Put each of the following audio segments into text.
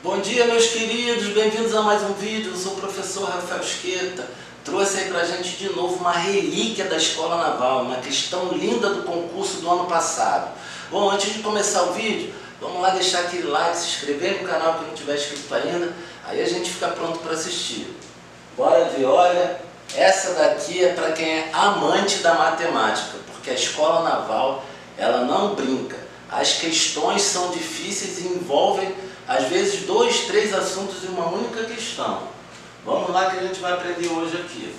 Bom dia, meus queridos, bem-vindos a mais um vídeo. Eu sou o professor Rafael Esqueta. Trouxe aí pra gente de novo uma relíquia da Escola Naval, uma questão linda do concurso do ano passado. Bom, antes de começar o vídeo, vamos lá deixar aquele like, se inscrever no canal que não tiver inscrito ainda, aí a gente fica pronto para assistir. Bora ver, olha, essa daqui é para quem é amante da matemática, porque a Escola Naval, ela não brinca. As questões são difíceis e envolvem, às vezes, 2, 3 assuntos em uma única questão. Vamos lá que a gente vai aprender hoje aqui.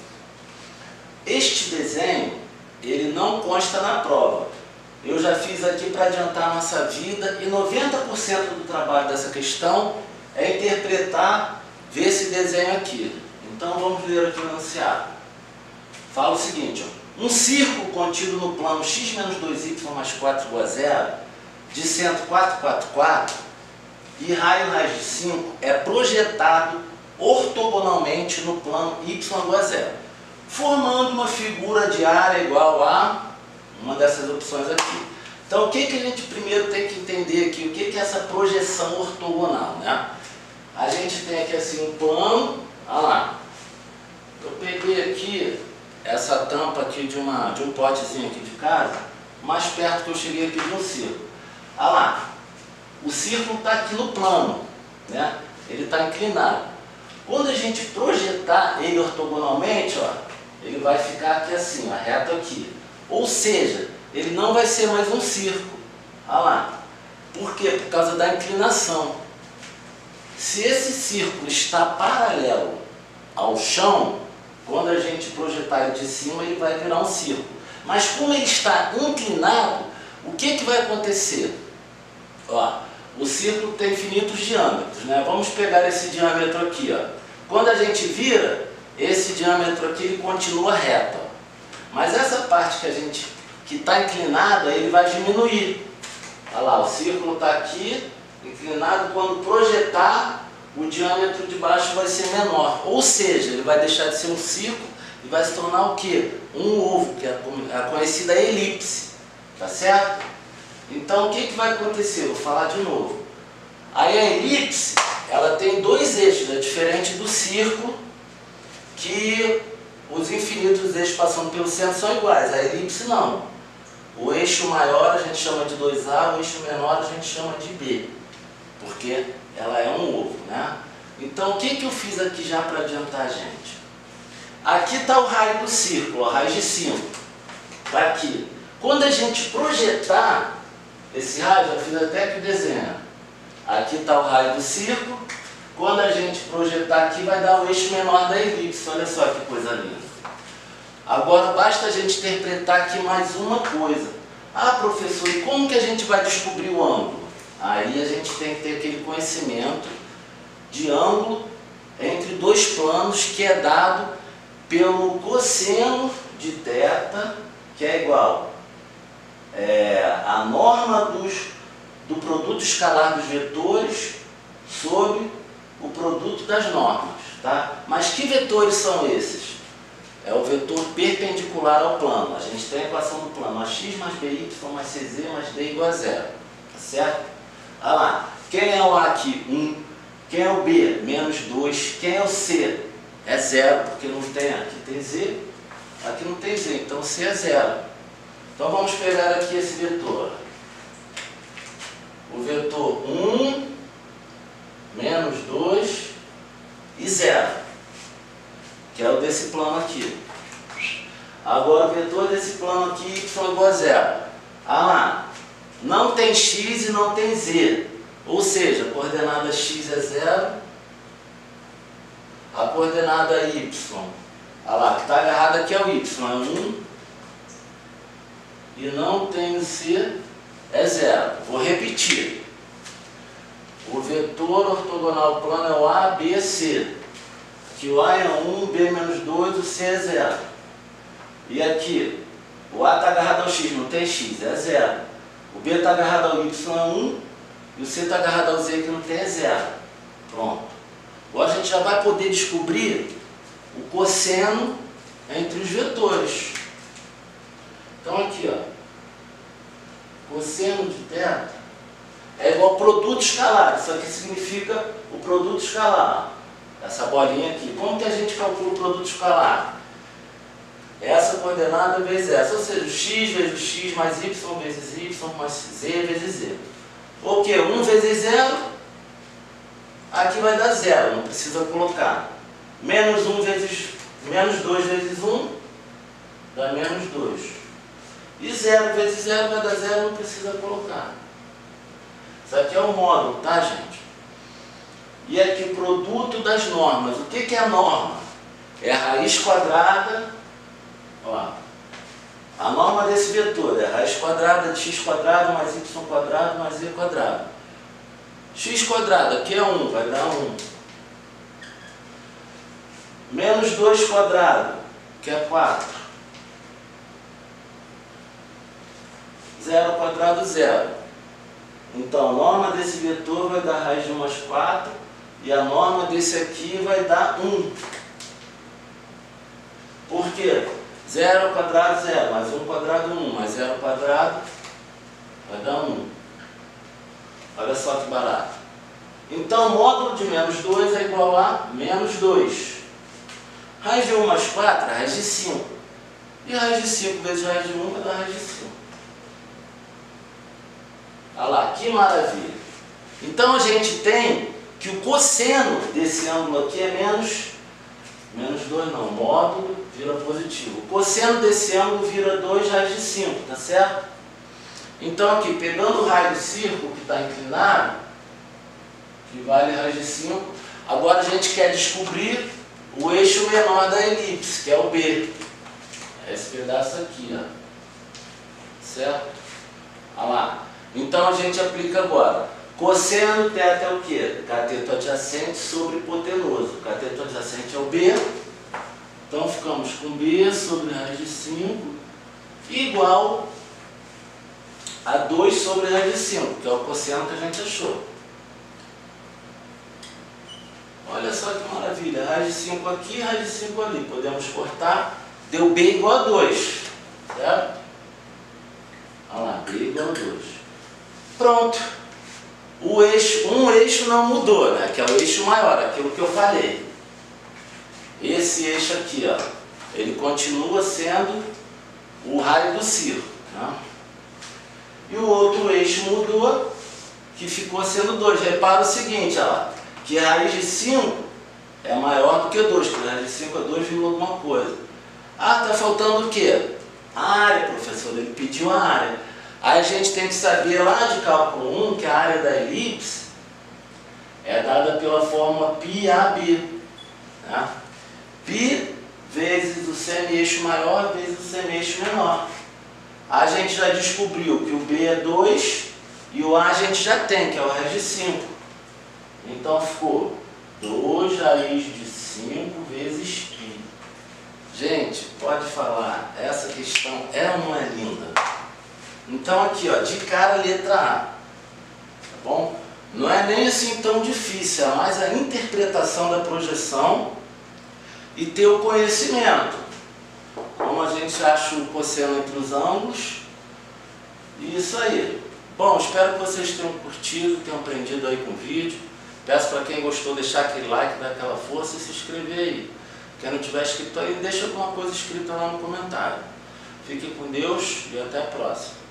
Este desenho, ele não consta na prova. Eu já fiz aqui para adiantar a nossa vida e 90% do trabalho dessa questão é interpretar, ver esse desenho aqui. Então vamos ler aqui o enunciado. Fala o seguinte, ó. Um círculo contido no plano x menos 2y mais 4 igual a 0, de centro 4, 4, 4, e raio raiz de 5 é projetado ortogonalmente no plano y igual a 0, formando uma figura de área igual a uma dessas opções aqui. Então o que a gente primeiro tem que entender aqui, o que é essa projeção ortogonal, né? A gente tem aqui assim um plano, olha lá, eu peguei aqui essa tampa aqui de um potezinho aqui de casa, mais perto que eu cheguei aqui de um círculo. Olha lá, o círculo está aqui no plano, né? Ele está inclinado. Quando a gente projetar ele ortogonalmente, ó, ele vai ficar aqui assim, ó, reto aqui. Ou seja, ele não vai ser mais um círculo. Olha lá. Por quê? Por causa da inclinação. Se esse círculo está paralelo ao chão, quando a gente projetar ele de cima, ele vai virar um círculo. Mas como ele está inclinado, o que vai acontecer? Ó, o círculo tem infinitos diâmetros, né? Vamos pegar esse diâmetro aqui, ó. Quando a gente vira, esse diâmetro aqui ele continua reto, ó. Mas essa parte que está inclinada, ele vai diminuir. Olha lá, o círculo está aqui, inclinado. Quando projetar, o diâmetro de baixo vai ser menor. Ou seja, ele vai deixar de ser um círculo e vai se tornar o quê? Um ovo, que é a conhecida elipse. Tá certo? Então o que vai acontecer? Vou falar de novo. Aí a elipse, ela tem dois eixos, é diferente do círculo, que os infinitos eixos passando pelo centro são iguais. A elipse não. O eixo maior a gente chama de 2A, o eixo menor a gente chama de B, porque ela é um ovo, né? Então o que eu fiz aqui já para adiantar a gente? Aqui está o raio do círculo, a raiz de 5. Está aqui. Quando a gente projetar esse raio, já fiz até aqui o desenho. Aqui está o raio do círculo. Quando a gente projetar aqui, vai dar o eixo menor da elipse. Olha só que coisa linda. Agora, basta a gente interpretar aqui mais uma coisa. Ah, professor, e como que a gente vai descobrir o ângulo? Aí a gente tem que ter aquele conhecimento de ângulo entre dois planos, que é dado pelo cosseno de θ, que é igual a norma do produto escalar dos vetores sobre o produto das normas, tá? Mas que vetores são esses? É o vetor perpendicular ao plano. A gente tem a equação do plano, ax mais by mais cz mais d igual a 0, tá certo? Olha lá, quem é o A aqui? 1. Quem é o B? Menos 2. Quem é o C? É 0, porque não tem, aqui tem Z, aqui não tem Z, então C é 0. Então vamos pegar aqui esse vetor. O vetor 1, menos 2 e 0, que é o desse plano aqui. Agora o vetor desse plano aqui, y igual a 0. Ah lá, não tem x e não tem z. Ou seja, a coordenada x é 0, a coordenada y, olha lá, que está agarrada aqui é o y, é 1, e não tem o c, é 0. Vou repetir. O vetor ortogonal plano é o A, B, C. Que o A é 1, B menos 2, o C é 0. E aqui, o A está agarrado ao x, não tem x, é 0. O B está agarrado ao y, é 1. E o C está agarrado ao z, que não tem, é 0. Pronto. Agora a gente já vai poder descobrir o cosseno entre os vetores. Então aqui, ó, cosseno de θ é igual produto escalar. Isso aqui significa o produto escalar. Essa bolinha aqui. Como que a gente calcula o produto escalar? Essa coordenada vezes essa, ou seja, x vezes x mais y vezes y mais z vezes z. O que? 1 vezes 0, aqui vai dar 0, não precisa colocar. Menos 2 vezes 1, dá menos 2. E 0 vezes 0 vai dar 0, não precisa colocar. Isso aqui é o módulo, tá, gente? E aqui o produto das normas. O que é a norma? É a raiz quadrada. Ó, a norma desse vetor é a raiz quadrada de x quadrado mais y quadrado mais z quadrado. X quadrado, aqui é 1, vai dar 1. Menos 2 quadrado, que é 4. 0 quadrado, 0. Então, a norma desse vetor vai dar raiz de 1 mais 4. E a norma desse aqui vai dar 1. Por quê? 0 quadrado, 0, mais 1 quadrado, 1, mais 0 quadrado, vai dar 1. Olha só que barato. Então, módulo de menos 2 é igual a menos 2. Raiz de 1 mais 4 é raiz de 5. E raiz de 5 vezes raiz de 1 vai dar raiz de 5. Olha lá, que maravilha. Então, a gente tem que o cosseno desse ângulo aqui é menos 2 não, módulo vira positivo. O cosseno desse ângulo vira 2 raiz de 5, tá certo? Então aqui, pegando o raio do círculo que está inclinado, que vale raiz de 5, agora a gente quer descobrir o eixo menor da elipse, que é o B. É esse pedaço aqui, ó. Certo? Olha lá. Então a gente aplica agora. Cosseno θ é o quê? Cateto adjacente sobre hipotenuso. Cateto adjacente é o B. Então ficamos com B sobre raiz de 5 igual a 2 sobre raiz de 5, que é o cosseno que a gente achou. Olha só que maravilha. Raiz de 5 aqui, raiz de 5 ali. Podemos cortar. Deu B igual a 2. Certo? Olha lá, B igual a 2. Pronto. Um eixo não mudou, né? Que é o eixo maior, aquilo que eu falei. Esse eixo aqui, ó, ele continua sendo o raio do círculo, né? E o outro eixo mudou, que ficou sendo 2. Repara o seguinte, ó lá, que a raiz de 5 é maior do que 2, porque a raiz de 5 é 2, alguma coisa. Ah, tá faltando o quê? A área, professor, ele pediu a área. Aí a gente tem que saber lá de cálculo 1 que a área da elipse é dada pela fórmula πAB. Tá? Π vezes o semi-eixo maior vezes o semi-eixo menor. A gente já descobriu que o B é 2 e o A a gente já tem, que é o raiz de 5. Então ficou 2 raiz de 5 vezes π. Gente, pode falar, essa questão é ou não é linda? Então aqui, ó, de cara a letra A, tá bom? Não é nem assim tão difícil, é mais a interpretação da projeção e ter o conhecimento. Como a gente acha o cosseno entre os ângulos. E isso aí. Bom, espero que vocês tenham curtido, tenham aprendido aí com o vídeo. Peço para quem gostou deixar aquele like, dar aquela força e se inscrever aí. Quem não tiver inscrito aí, deixa alguma coisa escrita lá no comentário. Fiquem com Deus e até a próxima.